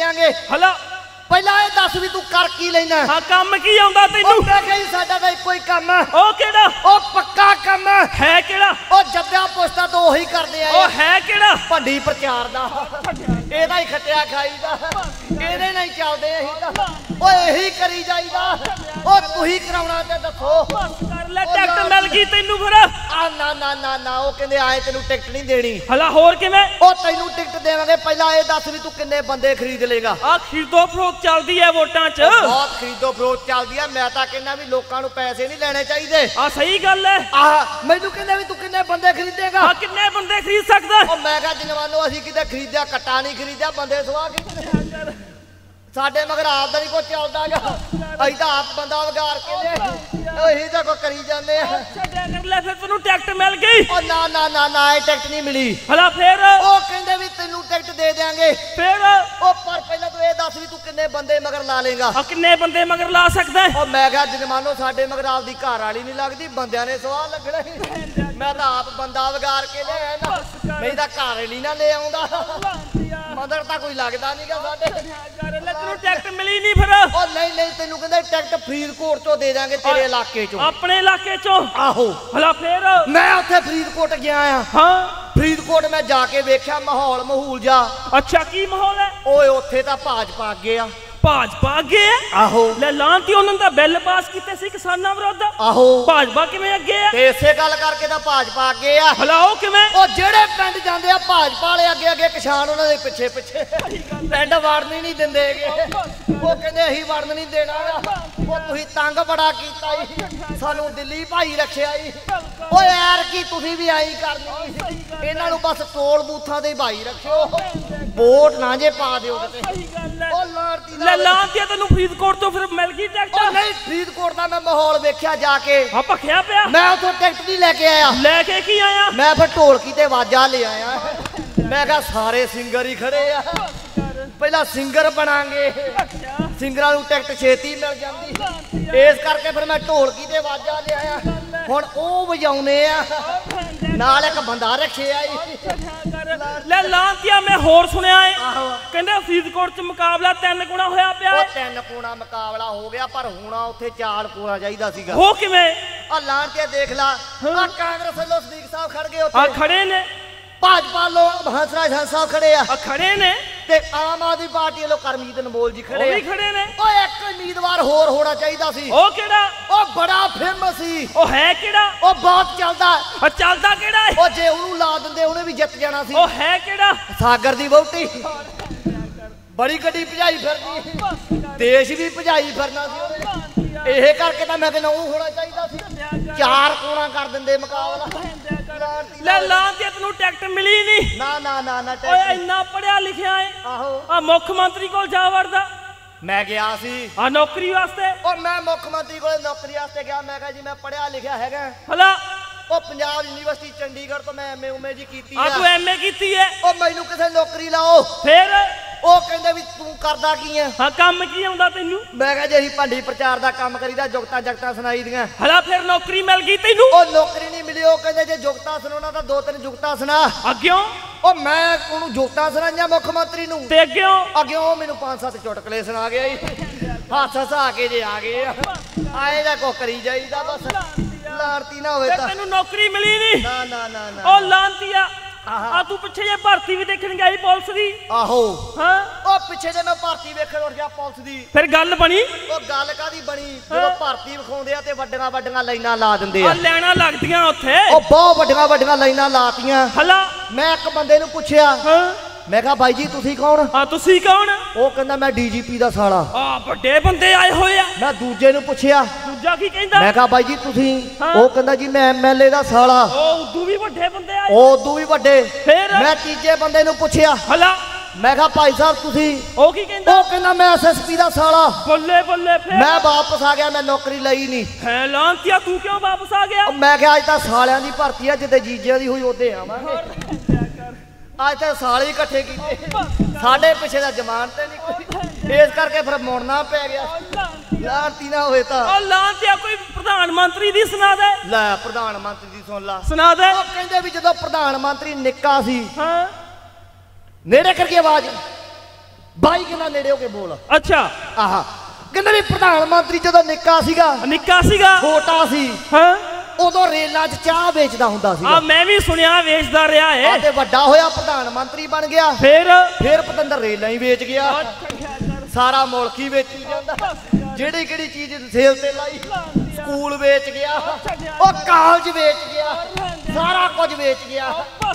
देंगे हला पहला ये दस भी तू कर की लेना हाँ काम की आउंदा तैनू मैं कही साडा दा कोई काम है ओ केड़ा ओ पक्का काम है केड़ा ओ जद्दा पोस्टा तो वही करदे ओ आए है केड़ा भंडी प्रचार दा एदा ही खटिया खाईदा एदे नहीं चलदे अही ता ओ यही करी जाईदा ओ तू ही कराउणा ते दसो कर ले टिकट मिल गई तैनू फिर आ ना ना ना ना ओ कहंदे आए तैनू टिकट नहीं देनी हला होर किवें ओ तैनू टिकट देवांगे पहला ये दस भी तू किन्ने बंदे खरीद लेगा आ खरीदो फरोख्त चलदी है वोटां च बहुत खरीदो फरोख्त चलदी है मैं तां कहना भी लोकां नू पैसे नहीं लेने चाहिए आ सही गल है आ मैनू कहंदे भी तू किन्ने बंदे खरीदेगा आ किन्ने बंदे खरीद सकदा ओ मैं कहा जनवानो असीं किते खरीदिया कट्टा नहीं खरीदिया बंदे सवा के साडे मगर आप दा नहीं कोई चलदागा असीं तां आप बंदा वगार के ले असीं तां कोई करी जांदे आ छड्या कर ले फिर तैनू टिकट मिल गई ओ ना ना ना ना ये टिकट नहीं मिली हला फिर ओ कहंदे भी तैनू टिकट दे देंगे फिर ओ पर पहले तू ये दस भी तू किन्ने बंदे मगर ला लेगा आ किन्ने बंदे मगर ला सकदा है ओ मैं कहा जनमानो साडे मगर आप दी घर वाली नहीं लगदी बंदियां ने सवाल लगना ही मैं तां आप बंदा वगार के ले आया ना नहीं तां घर वाली ना ले आउंदा मदर तां कोई लगदा नहींगा साडे तैनू टिकट मिली नहीं फिर ओ नहीं नहीं तैनू कहंदे टिकट फरीदकोट चों दे देंगे तेरे इलाके चों अपने इलाके चों आहो हला फिर मैं उत्थे फरीदकोट गया आ हाँ फरीदकोट मैं जाके वेख्या माहौल महूल जा अच्छा की माहौल है ओए उत्थे तां भाजपा अगे आ भाजपा अगे है आहो ले लांती उन्होंने दा बिल पास कीते सी किसानां विरुद्ध आहो भाजपा किवें अगे है ते इसे गल करके तां भाजपा अगे आ हला ओ किवें ओ जेड़े पिंड जांदे आ भाजपा वाले अगे अगे किसान उन्हां दे पिछे पिछे पिंड वड़न ही नहीं दिंदे ओ कहंदे अहीं वड़न नहीं देना ओ तुसीं तंग बड़ा कीता ई सानू दिल्ली भाई रखिया ई ओ यार की तुसीं भी आई करनी इन्हां नूं बस टोल बूथां दे भाई रखियो वोट ना जे पा दिओ किते ओ लारती ले लांती तैनू फरीदकोट तो फिर मिल गई टिकट ओ नहीं फरीदकोट दा मैं माहौल वेख्या जाके हां भखिया पिया मैं उथों टिकट नहीं लेके आया लेके की आया मैं फिर ढोलकी ते वाजा ले आया मैं कहा सारे सिंगर ही खड़े आ पहला सिंगर बनांगे सिंगरां नूं टिकट छेती मिल जांदी इस करके फिर मैं ढोलकी ते वाजा ले आया हुण ओ वजाउने आ नाल एक बंदा रखिया ले लांतिया मैं होर सुनिया है कहंदे फरीदकोट च मुकाबला 3 गुणा होया पिया ओ 3 गुणा मुकाबला हो गया पर हुणा उत्थे 4 गुणा चाहिदा सीगा हो किवें आ लांतिया देख ला आ कांग्रेस वालों सदीक साहब खड़ गए उत्थे आ खड़े ने भाजपा लोग हंसराज हंस साहब खड़े आ खड़े ने ते आम आदमी पार्टी वालों करमीत अनमोल जी खड़े भी खड़े ने ओ एक उम्मीदवार होर होना चाहिदा सी ओ केड़ा ओ बड़ा फेमस सी ओ है केड़ा ओ बहुत चलदा ओ चलदा केड़ा है ओ जे ओनू ला दिंदे ओने भी जित जाना सी ओ है केड़ा सागर दी वोटी बड़ी गड्डी भजाई फिरदी देश भी भजाई फिरना सी ਇਹ ਕਰਕੇ ਤਾਂ ਮੈਂ ਕਹਿੰਦਾ ਉਹ ਹੋਣਾ ਚਾਹੀਦਾ ਸੀ 4 ਕੋਣਾ ਕਰ ਦਿੰਦੇ ਮੁਕਾਬਲਾ ਲੈ ਲਾਂਤੇ ਤੈਨੂੰ ਟਿਕਟ ਮਿਲੀ ਨਹੀਂ ਨਾ ਨਾ ਨਾ ਨਾ ਓਏ ਇੰਨਾ ਪੜਿਆ ਲਿਖਿਆ ਏ ਆਹੋ ਆ ਮੁੱਖ ਮੰਤਰੀ ਕੋਲ ਜਾ ਵੜਦਾ ਮੈਂ ਗਿਆ ਸੀ ਆ ਨੌਕਰੀ ਵਾਸਤੇ ਓ ਮੈਂ ਮੁੱਖ ਮੰਤਰੀ ਕੋਲ ਨੌਕਰੀ ਵਾਸਤੇ ਗਿਆ ਮੈਂ ਕਿਹਾ ਜੀ ਮੈਂ ਪੜਿਆ ਲਿਖਿਆ ਹੈਗਾ ਹਲਾ ਉਹ ਪੰਜਾਬ ਯੂਨੀਵਰਸਿਟੀ ਚੰਡੀਗੜ੍ਹ ਤੋਂ ਮੈਂ ਐਮਏ ਜੀ ਕੀਤੀ ਆ ਤੂੰ ਐਮਏ ਕੀਤੀ ਹੈ ਉਹ ਮੈਨੂੰ ਕਿਸੇ ਨੌਕਰੀ ਲਾਓ ਫੇਰ ਉਹ ਕਹਿੰਦੇ ਵੀ ਤੂੰ ਕਰਦਾ ਕੀ ਆ ਹਾਂ ਕੰਮ ਕੀ ਆਉਂਦਾ ਤੈਨੂੰ ਮੈਂ ਕਿਹਾ ਜੀ ਅਸੀਂ ਭੰਡੀ ਪ੍ਰਚਾਰ ਦਾ ਕੰਮ ਕਰੀਦਾ ਜੁਗਤਾ ਜਗਤਾ ਸੁਣਾਈ ਦੀਆਂ ਹਲਾ ਫਿਰ ਨੌਕਰੀ ਮਿਲ ਗਈ ਤੈਨੂੰ ਉਹ ਨੌਕਰੀ ਨਹੀਂ ਮਿਲੀ ਉਹ ਕਹਿੰਦੇ ਜੇ ਜੁਗਤਾ ਸੁਣਾਉਣਾ ਤਾਂ 2-3 ਜੁਗਤਾ ਸੁਣਾ ਅੱਗਿਓਂ ਉਹ ਮੈਂ ਉਹਨੂੰ ਜੁਗਤਾ ਸੁਣਾਈਆਂ ਮੁੱਖ ਮੰਤਰੀ ਨੂੰ ਤੇ ਅੱਗਿਓਂ ਮੈਨੂੰ 5-7 ਚੁਟਕਲੇ ਸੁਣਾ ਗਿਆ ਜੀ ਹੱਸ ਹੱਸਾ ਕੇ ਜੇ ਆ ਗਏ ਆਏ ਦਾ ਕੋ ਕਰੀ ਜਾਈਦਾ ਬਸ ਲਾਰਤੀ ਨਾ ਹੋਵੇ ਤਾਂ ਤੈਨੂੰ ਨੌਕਰੀ ਮਿਲੀ ਨਹੀਂ ਨਾ ਨਾ ਨਾ ਨਾ ਉਹ ਲਾਂਤੀਆ ਆ ਤੂੰ ਪਿੱਛੇ ਜੇ ਭਰਤੀ ਵੀ ਦੇਖਣ ਗਈ ਪੁਲਿਸ ਦੀ ਆਹੋ ਹਾਂ ਉਹ ਪਿੱਛੇ ਜੇ ਮੈਂ ਭਰਤੀ ਵੇਖਣ ਉੱਠ ਗਿਆ ਪੁਲਿਸ ਦੀ ਫਿਰ ਗੱਲ ਬਣੀ ਉਹ ਗੱਲ ਕਾਦੀ ਬਣੀ ਜਦੋਂ ਭਰਤੀ ਵਿਖਾਉਂਦੇ ਆ ਤੇ ਵੱਡੀਆਂ ਵੱਡੀਆਂ ਲਾਈਨਾਂ ਲਾ ਦਿੰਦੇ ਆ ਲੈਣਾ ਲੱਗਦੀਆਂ ਉੱਥੇ ਉਹ ਬਹੁਤ ਵੱਡੀਆਂ ਵੱਡੀਆਂ ਲਾਈਨਾਂ ਲਾਤੀਆਂ ਹਲਾ ਮੈਂ ਇੱਕ ਬੰਦੇ ਨੂੰ ਪੁੱਛਿਆ ਮੈਂ ਕਿਹਾ ਬਾਈ ਜੀ ਤੁਸੀਂ ਕੌਣ ਹਾਂ ਤੁਸੀਂ ਕੌਣ ਉਹ ਕਹਿੰਦਾ ਮੈਂ ਡੀਜੀਪੀ ਦਾ ਸਾਲਾ ਆ ਵੱਡੇ ਬੰਦੇ ਆਏ ਹੋਏ ਆ ਮੈਂ ਦੂਜੇ ਨੂੰ ਪੁੱਛਿਆ ਦੂਜਾ ਕੀ ਕਹਿੰਦਾ ਮੈਂ ਕਿਹਾ ਬਾਈ ਜੀ ਤੁਸੀਂ ਉਹ ਕਹਿੰਦਾ ਜੀ ਮੈਂ ਐਮਐਲਏ ਦਾ ਸਾਲਾ ਉਹ ਉਦੋਂ ਵੀ ਵੱਡੇ ਬੰਦੇ ਆਏ ਉਹ ਉਦੋਂ ਵੀ ਵੱਡੇ ਫਿਰ ਮੈਂ ਤੀਜੇ ਬੰਦੇ ਨੂੰ ਪੁੱਛਿਆ ਹਲਾ ਮੈਂ ਕਿਹਾ ਭਾਈ ਸਾਹਿਬ ਤੁਸੀਂ ਉਹ ਕੀ ਕਹਿੰਦਾ ਉਹ ਕਹਿੰਦਾ ਮੈਂ ਐਸਐਸਪੀ ਦਾ ਸਾਲਾ ਬੱਲੇ ਬੱਲੇ ਫਿਰ ਮੈਂ ਵਾਪਸ ਆ ਗਿਆ ਮੈਂ ਨੌਕਰੀ ਲਈ ਨਹੀਂ ਹੈ ਲਾਂਤੀਆ ਤੂੰ ਕਿਉਂ ਵਾਪਸ ਆ ਗਿਆ ਮੈਂ ਕਿਹਾ ਅੱਜ ਤਾਂ ਸਾਲਿਆਂ ਦੀ ਭਰਤੀ ਆ ਜਿੱਦੇ ਜੀਜਿਆਂ ਦੀ ਹੋਈ ਉਹਦੇ ਆਵਾਂਗੇ ਅੱਜ ਤਾਂ ਸਾਲੇ ਇਕੱਠੇ ਕੀਤੇ ਸਾਡੇ ਪਿੱਛੇ ਦਾ ਜ਼ਮਾਨ ਤੇ ਨਹੀਂ ਕੋਈ ਇਸ ਕਰਕੇ ਫਿਰ ਮੁੜਨਾ ਪੈ ਗਿਆ ਲਾਂਤੀ ਨਾ ਹੋਏ ਤਾਂ ਉਹ ਲਾਂਤੀਆ ਕੋਈ ਪ੍ਰਧਾਨ ਮੰਤਰੀ ਦੀ ਸੁਣਾ ਦੇ ਲੈ ਪ੍ਰਧਾਨ ਮੰਤਰੀ ਦੀ ਸੁਣ ਲਾ ਸੁਣਾ ਦੇ ਉਹ ਕਹਿੰਦੇ ਵੀ ਜਦੋਂ ਪ੍ਰਧਾਨ ਮੰਤਰੀ ਨਿੱਕਾ ਸੀ ਹਾਂ ਨੇੜੇ ਕਰਕੇ ਆਵਾਜ਼ ਬਾਈ ਕਿੰਨਾ ਨੇੜੇ ਹੋ ਕੇ ਬੋਲ। ਅੱਛਾ ਆਹਾ ਕਹਿੰਦਾ ਵੀ ਪ੍ਰਧਾਨ ਮੰਤਰੀ ਜਦੋਂ ਨਿੱਕਾ ਸੀਗਾ ਛੋਟਾ ਸੀ ਹਾਂ ਉਦੋਂ ਰੇਲਾਂ 'ਚ ਚਾਹ ਵੇਚਦਾ ਹੁੰਦਾ ਸੀ। ਆ ਮੈਂ ਵੀ ਸੁਣਿਆ ਵੇਚਦਾ ਰਿਹਾ ਏ। ਤੇ ਵੱਡਾ ਹੋਇਆ ਪ੍ਰਧਾਨ ਮੰਤਰੀ ਬਣ ਗਿਆ ਫਿਰ ਪਤੰਦਰ ਰੇਲਾਂ ਹੀ ਵੇਚ ਗਿਆ। ਸਾਰਾ ਮੁਲਕ ਹੀ ਵੇਚੀ ਜਾਂਦਾ। ਜਿਹੜੀ ਕਿਹੜੀ ਚੀਜ਼ ਸੇਲ ਤੇ ਲਾਈ ਸਕੂਲ ਵੇਚ ਗਿਆ, ਉਹ ਕਾਲਜ ਵੇਚ ਗਿਆ, ਸਾਰਾ ਕੁਝ ਵੇਚ ਗਿਆ।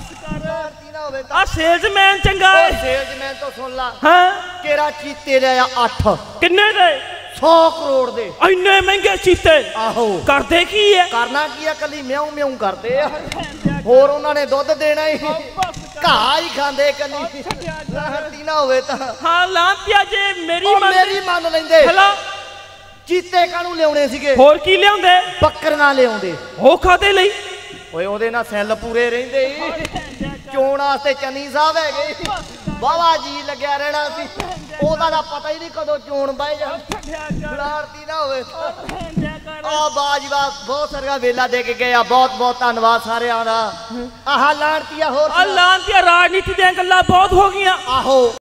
ਆ ਸੇਲਜ਼ਮੈਨ ਚੰਗਾ ਏ। ਸੇਲਜ਼ਮੈਨ ਤੋਂ ਸੁਣ ਲਾ ਹਾਂ ਕਿਹੜਾ ਚੀਤੇ ਲਿਆ 8 ਕਿੰਨੇ ਦੇ 100 ਕਰੋੜ ਦੇ। ਇੰਨੇ ਮਹਿੰਗੇ ਚੀਤੇ ਆਹੋ ਕਰਦੇ ਕੀ ਹੈ? ਕਰਨਾ ਕੀ ਆ ਕੱਲੀ ਮਿਆਉਂ ਮਿਆਉਂ ਕਰਦੇ ਆ। ਹੋਰ ਉਹਨਾਂ ਨੇ ਦੁੱਧ ਦੇਣਾ ਹੀ ਘਾਹ ਹੀ ਖਾਂਦੇ ਕੱਲੀ ਧਰਤੀ ਨਾ ਹੋਵੇ ਤਾਂ। ਹਾਂ ਲਾਂਤਿਆ ਜੇ ਮੇਰੀ ਮੰਨ ਲੈਂਦੇ ਚੀਤੇ ਕਾਹਨੂੰ ਲਿਆਉਣੇ ਸੀਗੇ? ਹੋਰ ਕੀ ਲਿਆਉਂਦੇ? ਬੱਕਰੀਆਂ ਲਿਆਉਂਦੇ। ਉਹ ਖਾਦੇ ਲਈ ਓਏ ਉਹਦੇ ਨਾਲ ਸੈੱਲ ਪੂਰੇ ਰਹਿੰਦੇ ਚੋਣ ਵਾਸਤੇ ਚੰਨੀ ਸਾਹਿਬ ਹੈਗੇ ਵਾਵਾ ਜੀ ਲੱਗਿਆ ਰਹਿਣਾ ਸੀ। ਉਹਦਾ ਤਾਂ ਪਤਾ ਹੀ ਨਹੀਂ ਕਦੋਂ ਚੋਣ ਬਹਿ ਜਾਂਦੀ ਨਾ ਹੋਵੇ। ਆ ਬਾਜਵਾ ਬਹੁਤ ਸਾਰੀਆਂ ਵੇਲਾ ਦੇ ਕੇ ਗਏ ਆ। ਬਹੁਤ ਬਹੁਤ ਧੰਨਵਾਦ ਸਾਰਿਆਂ ਦਾ। ਆਹ ਲਾਂਤੀਆ ਹੋਰ ਲਾਂਤੀਆ ਰਾਜਨੀਤੀ ਦੀਆਂ ਗੱਲਾਂ ਬਹੁਤ ਹੋ ਗਈਆਂ। ਆਹੋ